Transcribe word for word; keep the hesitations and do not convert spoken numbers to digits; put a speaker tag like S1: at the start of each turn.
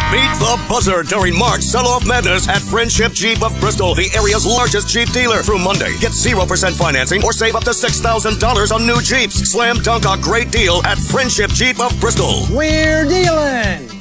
S1: Meet the buzzer during March sell-off madness at Friendship Jeep of Bristol, the area's largest Jeep dealer. Through Monday, get zero percent financing or save up to six thousand dollars on new Jeeps. Slam dunk a great deal at Friendship Jeep of Bristol.
S2: We're dealing!